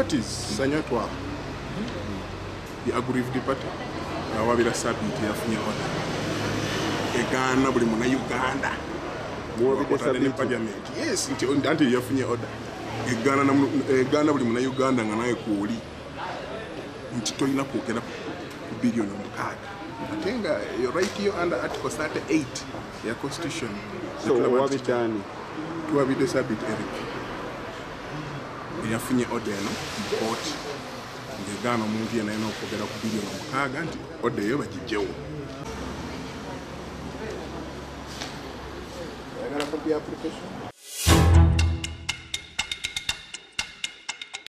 parties sanyatwa the aggrieved party wabira sabiti yafunye order egana buli muna Uganda muwabide sabiti parliament yes nti yafunye order egana buli muna Uganda nga naye kuoli nti tolina kwogera ku bilioni omukaaga ate nga right here under article 38 ya constitution. So wabidani tuwabide sabiti Eric yafunye order eno court ngegana omuntu yena yena okwogera ku bilioni omukaaga nti order eyo bagijjewo. Copy application.